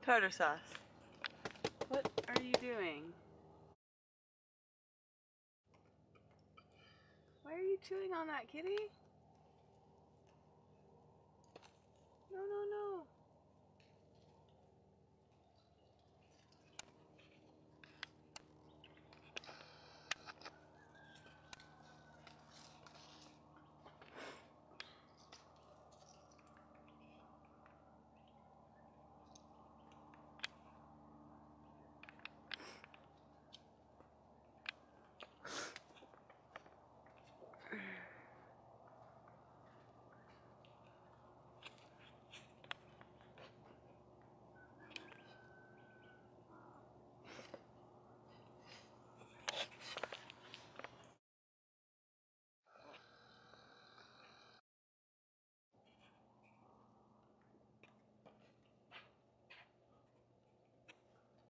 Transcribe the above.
tartar sauce. What are you doing? Why are you chewing on that, kitty? No, no, no.